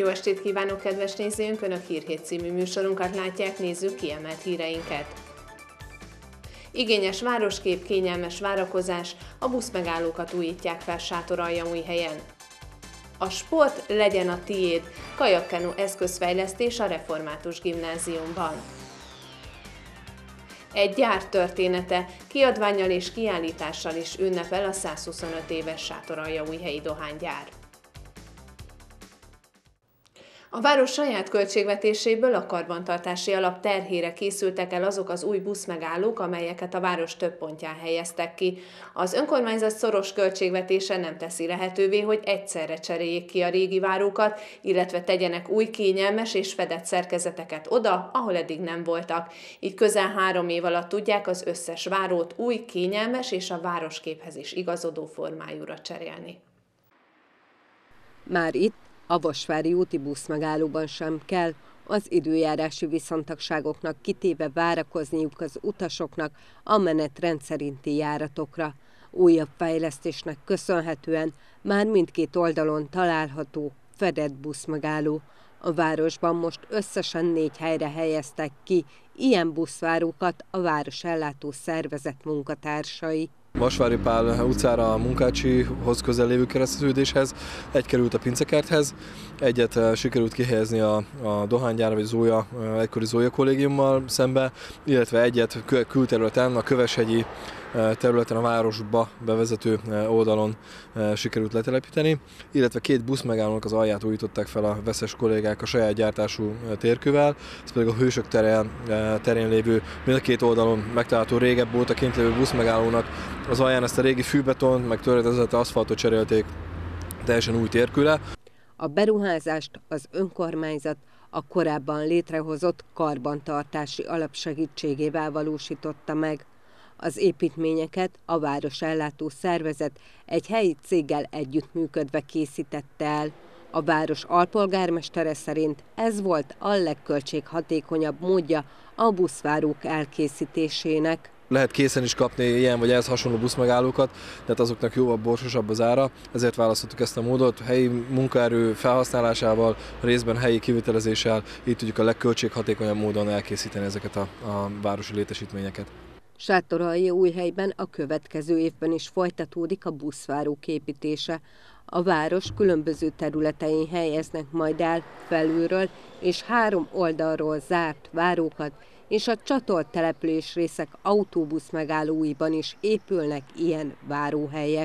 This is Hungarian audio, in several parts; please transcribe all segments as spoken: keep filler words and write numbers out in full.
Jó estét kívánok, kedves nézőink! Önök Hírhét című műsorunkat látják, nézzük kiemelt híreinket. Igényes városkép, kényelmes várakozás, a buszmegállókat újítják fel Sátoraljamújhelyen. A sport legyen a tiéd, kajakkenu eszközfejlesztés a Református Gimnáziumban. Egy gyár története, kiadvánnyal és kiállítással is ünnepel a százhuszonöt éves Sátoraljamújhelyi dohánygyár. A város saját költségvetéséből a karbantartási alap terhére készültek el azok az új buszmegállók, amelyeket a város több pontján helyeztek ki. Az önkormányzat szoros költségvetése nem teszi lehetővé, hogy egyszerre cseréljék ki a régi várókat, illetve tegyenek új kényelmes és fedett szerkezeteket oda, ahol eddig nem voltak. Így közel három év alatt tudják az összes várót új, kényelmes és a városképhez is igazodó formájúra cserélni. Már itt a Vasvári úti buszmegállóban sem kell az időjárási viszontagságoknak kitéve várakozniuk az utasoknak a menetrend szerinti járatokra. Újabb fejlesztésnek köszönhetően már mindkét oldalon található fedett buszmegálló. A városban most összesen négy helyre helyeztek ki ilyen buszvárókat a városellátó szervezet munkatársai. Vasvári Pál utcára a Munkácsihoz közel lévő kereszteződéshez, egy került a Pincekerthez, egyet sikerült kihelyezni a, a dohánygyár vagy Zója, egykori Zója kollégiummal szembe, illetve egyet külterületen, a Köveshegyi területen a városba bevezető oldalon sikerült letelepíteni, illetve két buszmegállónak az alját újították fel a veszes kollégák a saját gyártású térkővel, ez pedig a Hősök terén, terén lévő, mind a két oldalon megtalálható régebb óta kint lévő buszmegállónak az alján ezt a régi fűbetont, meg töredezett aszfaltot cserélték teljesen új térkőre. A beruházást az önkormányzat a korábban létrehozott karbantartási alap segítségével valósította meg. Az építményeket a városellátó szervezet egy helyi céggel együttműködve készítette el. A város alpolgármestere szerint ez volt a legköltséghatékonyabb módja a buszvárók elkészítésének. Lehet készen is kapni ilyen vagy ehhez hasonló buszmegállókat, tehát azoknak jóval borsosabb az ára, ezért választottuk ezt a módot. Helyi munkaerő felhasználásával, részben helyi kivitelezéssel így tudjuk a legköltséghatékonyabb módon elkészíteni ezeket a, a városi létesítményeket. Sátoraljaújhelyben a következő évben is folytatódik a buszvárók építése. A város különböző területein helyeznek majd el felülről és három oldalról zárt várókat, és a csatolt településrészek autóbusz megállóiban is épülnek ilyen váróhelyek.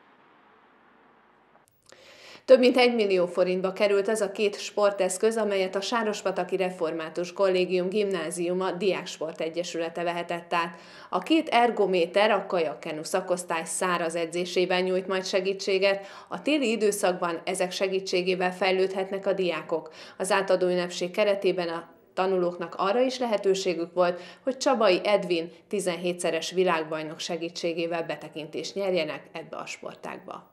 Több mint egy millió forintba került az a két sporteszköz, amelyet a Sárospataki Református Kollégium Gimnáziuma Diáksport Egyesülete vehetett át. A két ergométer a kajakkenu szakosztály száraz edzésében nyújt majd segítséget, a téli időszakban ezek segítségével fejlődhetnek a diákok. Az átadó ünnepség keretében a tanulóknak arra is lehetőségük volt, hogy Csabai Edvin tizenhétszeres világbajnok segítségével betekintést nyerjenek ebbe a sportágba.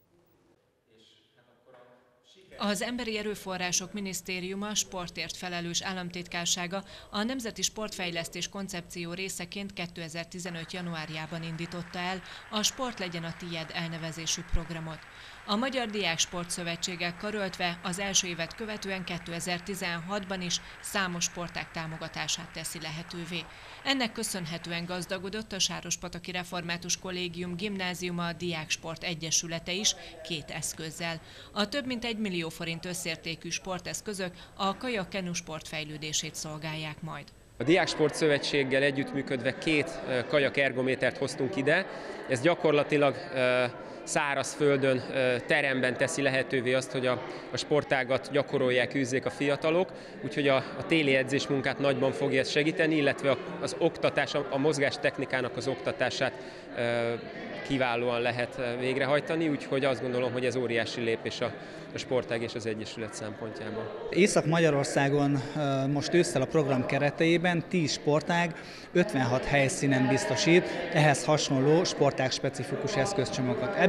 Az Emberi Erőforrások Minisztériuma sportért felelős államtitkársága a Nemzeti Sportfejlesztés koncepció részeként kétezer-tizenöt. januárjában indította el a Sport legyen a tiéd elnevezésű programot. A Magyar Diáksport Szövetséggel karöltve az első évet követően kétezer-tizenhatban is számos sportág támogatását teszi lehetővé. Ennek köszönhetően gazdagodott a Sárospataki Református Kollégium Gimnáziuma Diáksport Egyesülete is két eszközzel. A több mint egy millió forint összértékű sporteszközök a kajakkenu sport fejlődését szolgálják majd. A Diáksport Szövetséggel együttműködve két kajak ergométert hoztunk ide. Ez gyakorlatilag szárazföldön, teremben teszi lehetővé azt, hogy a, a sportágat gyakorolják, űzzék a fiatalok, úgyhogy a, a téli edzésmunkát nagyban fogja ezt segíteni, illetve az oktatás, a mozgástechnikának az oktatását kiválóan lehet végrehajtani, úgyhogy azt gondolom, hogy ez óriási lépés a, a sportág és az egyesület szempontjából. Észak-Magyarországon most ősszel a program kereteiben tíz sportág ötvenhat helyszínen biztosít ehhez hasonló sportág specifikus eszközcsomagokat.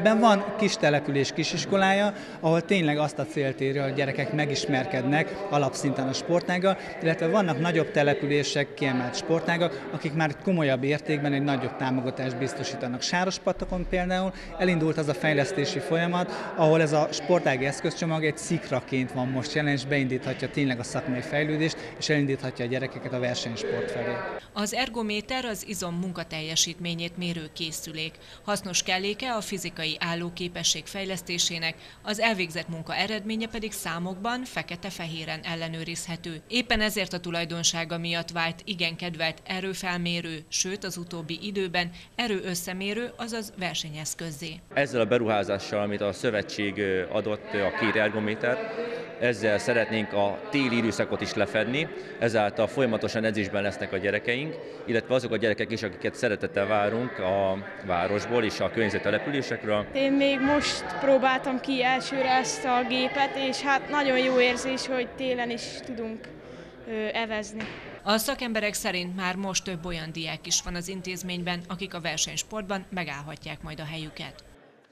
Ebben van kis település kisiskolája, ahol tényleg azt a célt éri, hogy a gyerekek megismerkednek alapszinten a sportággal, illetve vannak nagyobb települések, kiemelt sportágak, akik már komolyabb értékben egy nagyobb támogatást biztosítanak. Sárospatakon például elindult az a fejlesztési folyamat, ahol ez a sportági eszközcsomag egy szikraként van most jelen, és beindíthatja tényleg a szakmai fejlődést, és elindíthatja a gyerekeket a versenysport felé. Az ergométer az izom munkateljesítményét mérő készülék. Hasznos kelléke a fizikai állóképesség fejlesztésének, az elvégzett munka eredménye pedig számokban, fekete-fehéren ellenőrizhető. Éppen ezért a tulajdonsága miatt vált igen kedvelt erőfelmérő, sőt az utóbbi időben erőösszemérő, azaz versenyeszközzé. Ezzel a beruházással, amit a szövetség adott, a két ergométer, ezzel szeretnénk a téli időszakot is lefedni, ezáltal folyamatosan edzésben lesznek a gyerekeink, illetve azok a gyerekek is, akiket szeretettel várunk a városból és a környező településekről. Én még most próbáltam ki elsőre ezt a gépet, és hát nagyon jó érzés, hogy télen is tudunk evezni. A szakemberek szerint már most több olyan diák is van az intézményben, akik a versenysportban megállhatják majd a helyüket.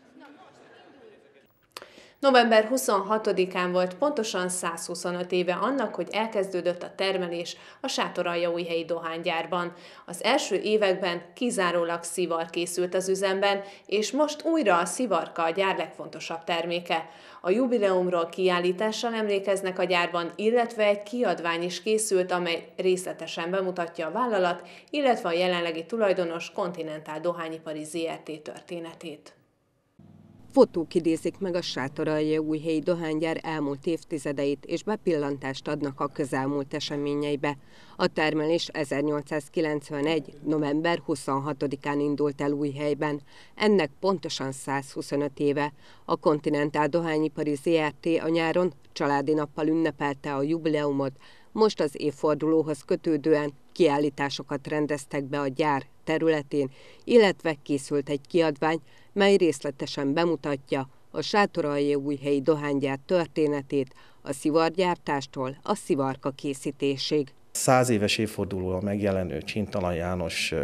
november huszonhatodikán volt pontosan százhuszonöt éve annak, hogy elkezdődött a termelés a Sátoraljaújhelyi dohánygyárban. Az első években kizárólag szivar készült az üzemben, és most újra a szivarka a gyár legfontosabb terméke. A jubileumról kiállítással emlékeznek a gyárban, illetve egy kiadvány is készült, amely részletesen bemutatja a vállalat, illetve a jelenlegi tulajdonos Continental Dohányipari zé er té történetét. Fotók idézik meg a Sátoraljaújhelyi dohánygyár elmúlt évtizedeit, és bepillantást adnak a közelmúlt eseményeibe. A termelés ezernyolcszázkilencvenegy. november huszonhatodikán indult el Újhelyben. Ennek pontosan százhuszonöt éve. A Continental Dohányipari zé er té a nyáron családi nappal ünnepelte a jubileumot. Most az évfordulóhoz kötődően kiállításokat rendeztek be a gyár területén, illetve készült egy kiadvány, mely részletesen bemutatja a Sátoraljaújhelyi dohánygyár történetét, a szivargyártástól a szivarka készítésig. Száz éves évfordulóra megjelenő Csintalan János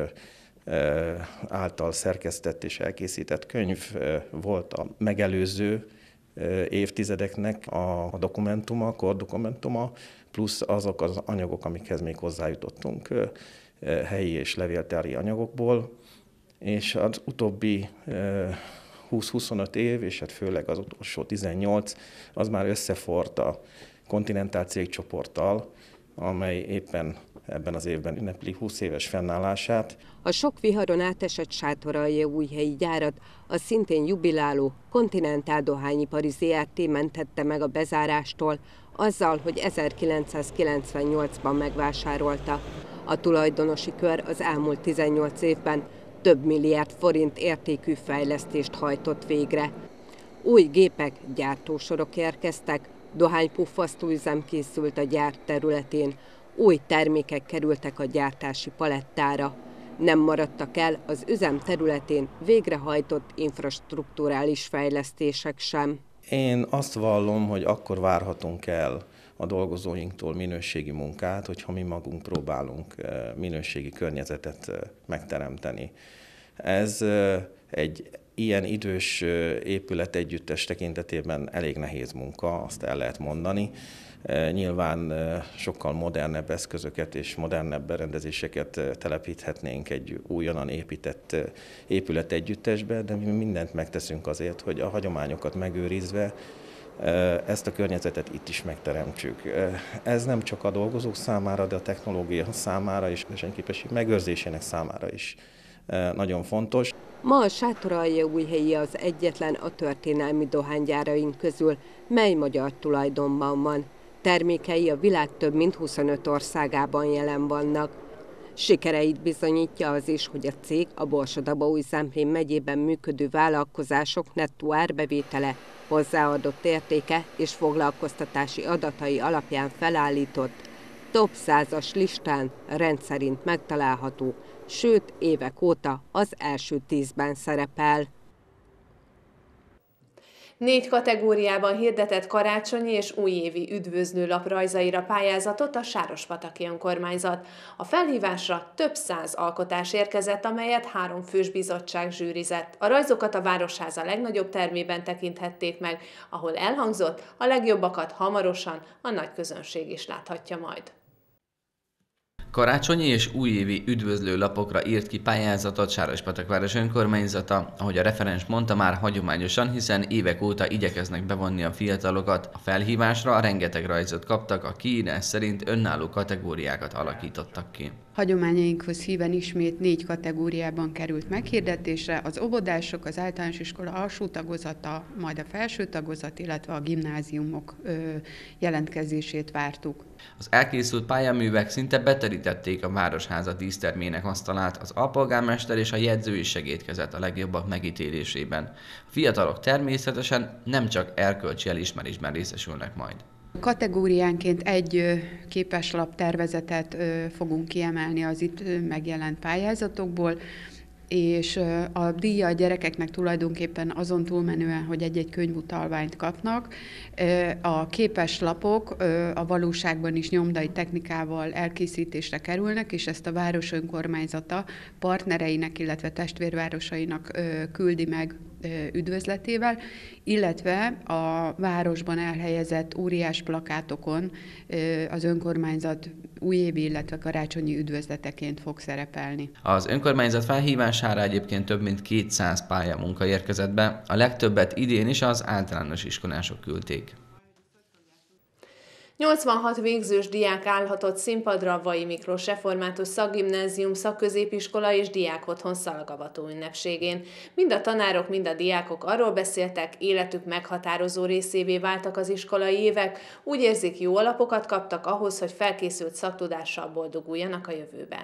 által szerkesztett és elkészített könyv volt a megelőző évtizedeknek a dokumentuma, a kordokumentuma, plusz azok az anyagok, amikhez még hozzájutottunk helyi és levéltári anyagokból, és az utóbbi húsz-huszonöt év, és hát főleg az utolsó tizennyolc, az már összefort a Continental cégcsoporttal, amely éppen ebben az évben ünnepli húsz éves fennállását. A sok viharon átesett Sátoraljaújhelyi gyárat a szintén jubiláló Continental Dohányipari zé er té mentette meg a bezárástól, azzal, hogy ezerkilencszázkilencvennyolcban megvásárolta. A tulajdonosi kör az elmúlt tizennyolc évben több milliárd forint értékű fejlesztést hajtott végre. Új gépek, gyártósorok érkeztek, dohánypuffasztóüzem készült a gyár területén, új termékek kerültek a gyártási palettára. Nem maradtak el az üzem területén végrehajtott infrastrukturális fejlesztések sem. Én azt vallom, hogy akkor várhatunk el a dolgozóinktól minőségi munkát, hogyha mi magunk próbálunk minőségi környezetet megteremteni. Ez egy ilyen idős épület együttes tekintetében elég nehéz munka, azt el lehet mondani. Nyilván sokkal modernebb eszközöket és modernebb berendezéseket telepíthetnénk egy újonnan épített épület együttesbe, de mi mindent megteszünk azért, hogy a hagyományokat megőrizve ezt a környezetet itt is megteremtsük. Ez nem csak a dolgozók számára, de a technológia számára és versenyképesség megőrzésének számára is nagyon fontos. Ma a Sátoraljaújhelyi az egyetlen a történelmi dohánygyáraink közül, mely magyar tulajdonban van. Termékei a világ több mint huszonöt országában jelen vannak. Sikereit bizonyítja az is, hogy a cég a Borsod-Abaúj-Zemplén megyében működő vállalkozások nettó árbevétele, hozzáadott értéke és foglalkoztatási adatai alapján felállított top százas listán rendszerint megtalálható, sőt évek óta az első tízben szerepel. Négy kategóriában hirdetett karácsonyi és újévi üdvözlőlap rajzaira pályázatot a Sárospataki önkormányzat. A felhívásra több száz alkotás érkezett, amelyet három fős bizottság zsűrizett. A rajzokat a Városháza legnagyobb termében tekinthették meg, ahol elhangzott, a legjobbakat hamarosan a nagy közönség is láthatja majd. Karácsonyi és újévi üdvözlőlapokra írt ki pályázatot Sárospatak önkormányzata, ahogy a referens mondta, már hagyományosan, hiszen évek óta igyekeznek bevonni a fiatalokat. A felhívásra rengeteg rajzot kaptak, a kiírás szerint önálló kategóriákat alakítottak ki. Hagyományainkhoz híven ismét négy kategóriában került meghirdetésre: az óvodások, az általános iskola alsó tagozata, majd a felső tagozat, illetve a gimnáziumok jelentkezését vártuk. Az elkészült pályaművek szinte beterítették a Városháza dísztermének asztalát, az alpolgármester és a jegyző is segítkezett a legjobbak megítélésében. A fiatalok természetesen nem csak erkölcsi elismerésben részesülnek majd. Kategóriánként egy képeslap tervezetet fogunk kiemelni az itt megjelent pályázatokból, és a díja a gyerekeknek tulajdonképpen azon túlmenően, hogy egy-egy könyvutalványt kapnak. A képeslapok a valóságban is nyomdai technikával elkészítésre kerülnek, és ezt a város önkormányzata partnereinek, illetve testvérvárosainak küldi meg üdvözletével, illetve a városban elhelyezett óriás plakátokon az önkormányzat újévi, illetve karácsonyi üdvözleteként fog szerepelni. Az önkormányzat felhívására egyébként több mint kétszáz pályamunka érkezett be, a legtöbbet idén is az általános iskolások küldték. nyolcvanhat végzős diák állhatott színpadra a Vai Miklós Református Szakgimnázium Szakközépiskola és Diákotthon szalagavató ünnepségén. Mind a tanárok, mind a diákok arról beszéltek, életük meghatározó részévé váltak az iskolai évek, úgy érzik, jó alapokat kaptak ahhoz, hogy felkészült szaktudással boldoguljanak a jövőben.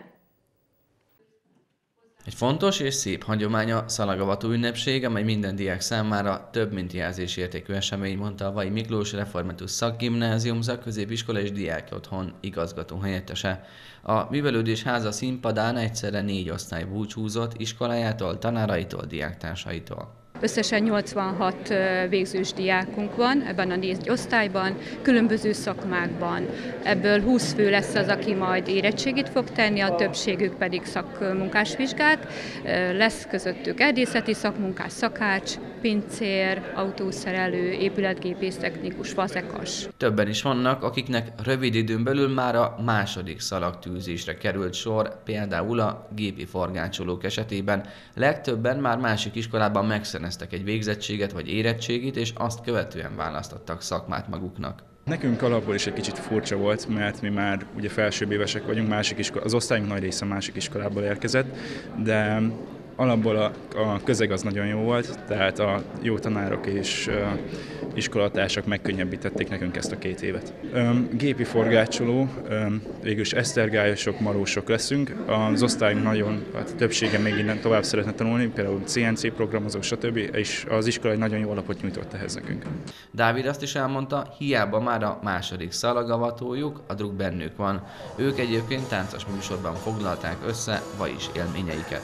Egy fontos és szép hagyomány a szalagavató ünnepség, amely minden diák számára több mint jelzésértékű esemény, mondta a Vai Miklós Református Szakgimnázium Szakközépiskola és Diákotthon igazgató helyettese. A művelődés háza színpadán egyszerre négy osztály búcsúzott iskolájától, tanáraitól, diáktársaitól. Összesen nyolcvanhat végzős diákunk van ebben a négy osztályban, különböző szakmákban. Ebből húsz fő lesz az, aki majd érettségit fog tenni, a többségük pedig szakmunkásvizsgák. Lesz közöttük erdészeti szakmunkás, szakács, pincér, autószerelő, épületgépész technikus, fazekas. Többen is vannak, akiknek rövid időn belül már a második szalagtűzésre került sor, például a gépi forgácsolók esetében. Legtöbben már másik iskolában megszereztek egy végzettséget vagy érettségit, és azt követően választottak szakmát maguknak. Nekünk alapból is egy kicsit furcsa volt, mert mi már ugye felsőbb évesek vagyunk, másik iskola, az osztályunk nagy része másik iskolából érkezett, de alapból a, a közeg az nagyon jó volt, tehát a jó tanárok és uh, iskolatársak megkönnyebbítették nekünk ezt a két évet. Um, gépi forgácsoló, um, végülis esztergályosok, marósok leszünk. Az osztályunk nagyon, hát többsége még innen tovább szeretne tanulni, például cé en cé programozó, stb. És az iskola egy nagyon jó alapot nyújtott ehhez nekünk. Dávid azt is elmondta, hiába már a második szalagavatójuk, a druk bennük van. Ők egyébként táncos műsorban foglalták össze Vajis élményeiket.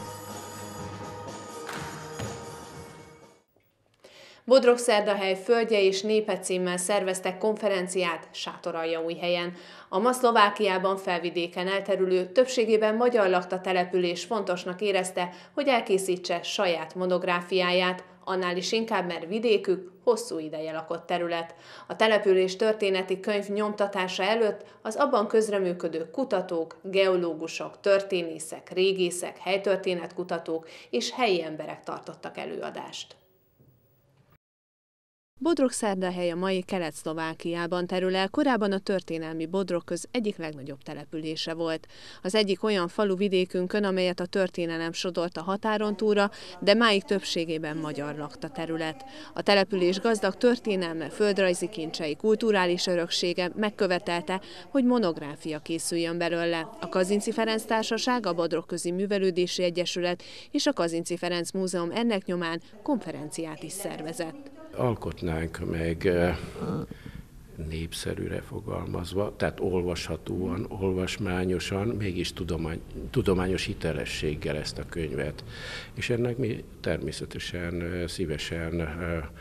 Bodrogszerdahely földje és népe címmel szerveztek konferenciát Sátoraljaújhelyen. A ma Szlovákiában felvidéken elterülő, többségében magyar lakta település fontosnak érezte, hogy elkészítse saját monográfiáját, annál is inkább, mert vidékük hosszú ideje lakott terület. A település történeti könyv nyomtatása előtt az abban közreműködő kutatók, geológusok, történészek, régészek, helytörténetkutatók és helyi emberek tartottak előadást. Bodrogszerdahely a mai Kelet-Szlovákiában terül el, korábban a történelmi Bodrogköz egyik legnagyobb települése volt. Az egyik olyan falu vidékünkön, amelyet a történelem sodort a határon túlra, de máig többségében magyar lakta terület. A település gazdag történelme, földrajzi kincsei, kulturális öröksége megkövetelte, hogy monográfia készüljön belőle. A Kazinczy Ferenc Társaság, a Bodrogközi Művelődési Egyesület és a Kazinczy Ferenc Múzeum ennek nyomán konferenciát is szervezett. Alkotnánk meg népszerűre fogalmazva, tehát olvashatóan, olvasmányosan, mégis tudomány, tudományos hitelességgel ezt a könyvet. És ennek mi természetesen szívesen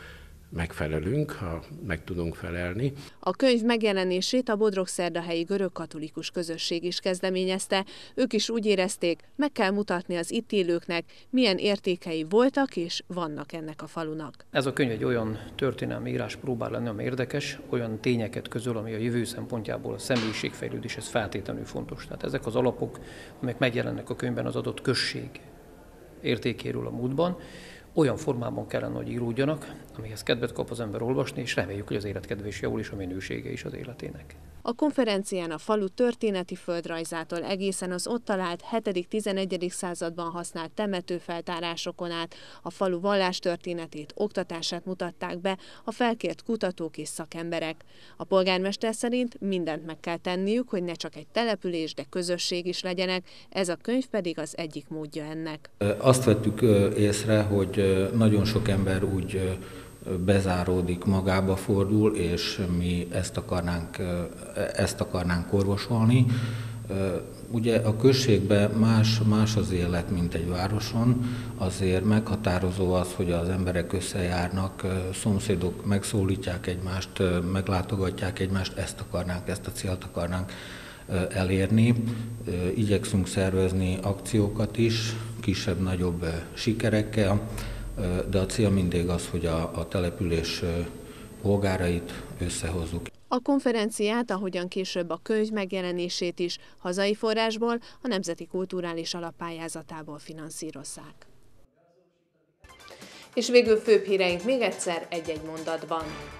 megfelelünk, ha meg tudunk felelni. A könyv megjelenését a Bodrogszerdahelyi görögkatolikus közösség is kezdeményezte. Ők is úgy érezték, meg kell mutatni az itt élőknek, milyen értékei voltak és vannak ennek a falunak. Ez a könyv egy olyan történelmi írás próbál lenni, ami érdekes, olyan tényeket közöl, ami a jövő szempontjából a személyiségfejlődéshez feltétlenül fontos. Tehát ezek az alapok, amelyek megjelennek a könyvben az adott község értékéről a múltban, olyan formában kellene, hogy íródjanak, amihez kedvet kap az ember olvasni, és reméljük, hogy az életkedve is javul, és a minősége is az életének. A konferencián a falu történeti földrajzától egészen az ott talált hetedik-tizenegyedik században használt temetőfeltárásokon át a falu vallástörténetét, oktatását mutatták be a felkért kutatók és szakemberek. A polgármester szerint mindent meg kell tenniük, hogy ne csak egy település, de közösség is legyenek, ez a könyv pedig az egyik módja ennek. Azt vettük észre, hogy nagyon sok ember úgy bezáródik, magába fordul, és mi ezt akarnánk, ezt akarnánk orvosolni. Ugye a községben más, más az élet, mint egy városon, azért meghatározó az, hogy az emberek összejárnak, szomszédok megszólítják egymást, meglátogatják egymást, ezt akarnánk, ezt a célt akarnánk elérni. Igyekszünk szervezni akciókat is, kisebb-nagyobb sikerekkel, de a cél mindig az, hogy a, a település polgárait összehozzuk. A konferenciát, ahogyan később a könyv megjelenését is hazai forrásból, a Nemzeti Kulturális Alap pályázatából finanszírozzák. És végül főbb híreink még egyszer egy-egy mondatban.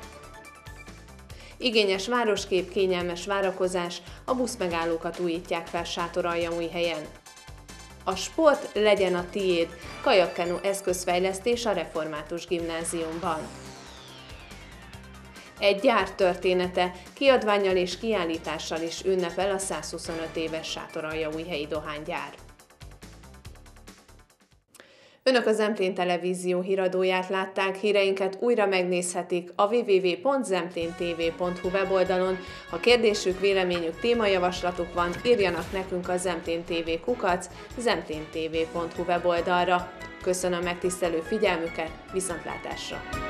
Igényes városkép, kényelmes várakozás, a buszmegállókat újítják fel Sátoraljaújhelyen. A sport legyen a tiéd, kajakkenu eszközfejlesztés a Református Gimnáziumban. Egy gyár története, kiadvánnyal és kiállítással is ünnepel a százhuszonöt éves Sátoraljaújhelyi dohánygyár. Önök a Zemplén Televízió híradóját látták, híreinket újra megnézhetik a double-u double-u double-u pont zemplén t v pont h u weboldalon. Ha kérdésük, véleményük, témajavaslatuk van, írjanak nekünk a zemplén t v kukac zemplén t v pont h u weboldalra. Köszönöm megtisztelő figyelmüket, viszontlátásra!